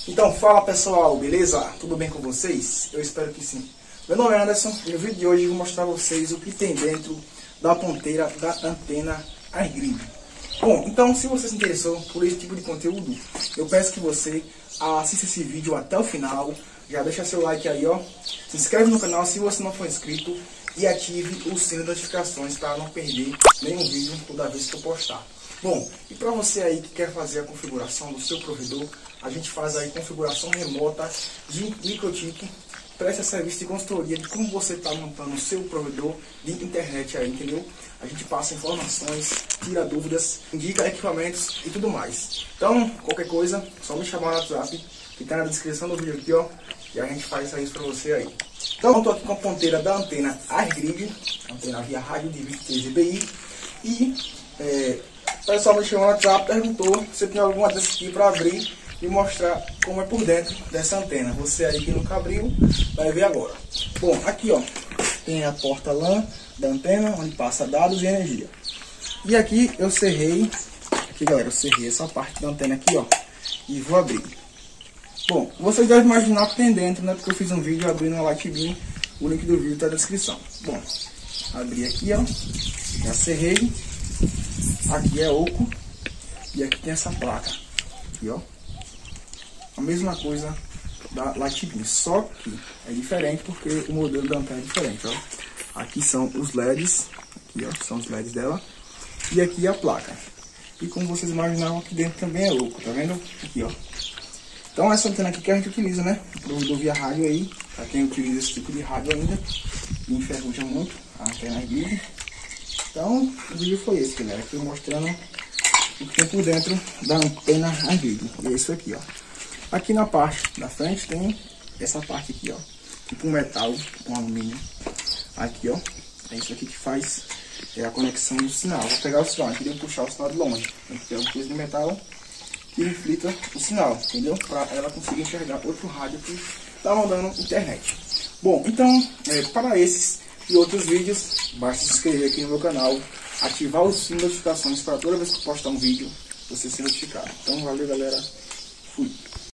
Então, fala pessoal, beleza? Tudo bem com vocês? Eu espero que sim. Meu nome é Anderson e no vídeo de hoje eu vou mostrar a vocês o que tem dentro da ponteira da antena AirGrid. Bom, então se você se interessou por esse tipo de conteúdo, eu peço que você assista esse vídeo até o final. Já deixa seu like aí, ó. Se inscreve no canal se você não for inscrito e ative o sino de notificações para não perder nenhum vídeo toda vez que eu postar. Bom, e para você aí que quer fazer a configuração do seu provedor, a gente faz aí configuração remota de Microtik, presta serviço de consultoria de como você está montando o seu provedor de internet aí, entendeu? A gente passa informações, tira dúvidas, indica equipamentos e tudo mais. Então, qualquer coisa, só me chamar no WhatsApp, que está na descrição do vídeo aqui, ó, e a gente faz isso para você aí. Então, eu estou aqui com a ponteira da antena AirGrid, antena via rádio de 23 dBi, e o pessoal me chamou no WhatsApp, perguntou se tem alguma dessas aqui para abrir e mostrar como é por dentro dessa antena. Você aí que nunca abriu, vai ver agora. Bom, aqui ó, tem a porta LAN da antena, onde passa dados e energia. E aqui eu cerrei, aqui galera, eu cerrei essa parte da antena aqui ó, e vou abrir. Bom, vocês devem imaginar o que tem dentro, né? Porque eu fiz um vídeo abrindo uma Lightbeam, o link do vídeo está na descrição. Bom, abri aqui ó, já cerrei. Aqui é oco e aqui tem essa placa aqui ó, a mesma coisa da Lightbeam, só que é diferente porque o modelo da antena é diferente ó. Aqui são os LEDs, aqui ó, são os LEDs dela, e aqui a placa. E como vocês imaginaram, aqui dentro também é oco, tá vendo? Aqui ó. Então essa antena aqui que a gente utiliza, né, provedor via rádio aí, para quem utiliza esse tipo de rádio ainda, e enferruja muito a antena AirGrid. Então, o vídeo foi esse, galera, aqui mostrando o que tem por dentro da antena AirGrid. E é isso aqui, ó. Aqui na parte da frente tem essa parte aqui, ó, tipo um metal, um alumínio. Aqui, ó, é isso aqui que faz a conexão do sinal. Vou pegar o sinal, aqui devo puxar o sinal de longe. Tem que ter uma coisa de metal que reflita o sinal, entendeu? Para ela conseguir enxergar outro rádio que está mandando internet. Bom, então, para esses e outros vídeos, basta se inscrever aqui no meu canal, ativar o sino de notificações para toda vez que eu postar um vídeo, você ser notificado. Então, valeu galera, fui!